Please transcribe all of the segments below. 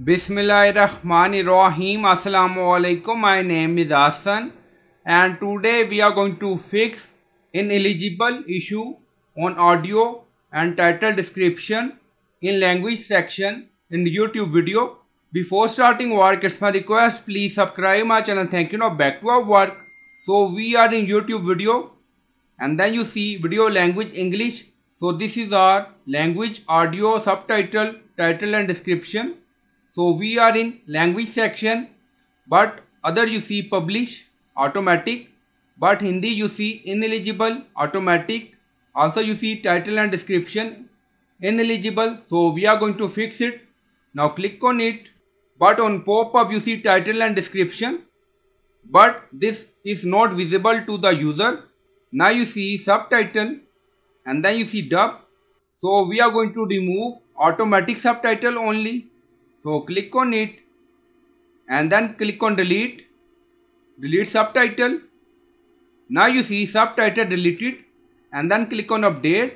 Bismillahirrahmanirrahim. Assalamu alaikum. My name is Hassan and today we are going to fix ineligible issue on audio and title description in language section in YouTube video. Before starting work, it's my request, please subscribe my channel. Thank you. Now back to our work. So we are in YouTube video and then you see video language English. So this is our language, audio, subtitle, title and description. So we are in language section, but other you see publish, automatic, but Hindi you see ineligible, automatic. Also you see title and description, ineligible. So we are going to fix it. Now click on it, but on pop-up you see title and description, but this is not visible to the user. Now you see subtitle and then you see dub. So we are going to remove automatic subtitle only. So click on it and then click on delete subtitle. Now you see subtitle deleted and then click on update.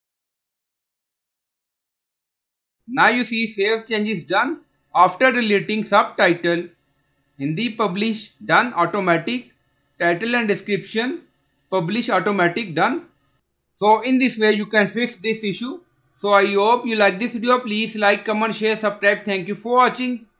Now you see save changes done after deleting subtitle. Hindi publish done, automatic, title and description publish automatic done. So in this way you can fix this issue. So I hope you like this video. Please like, comment, share, subscribe. Thank you for watching.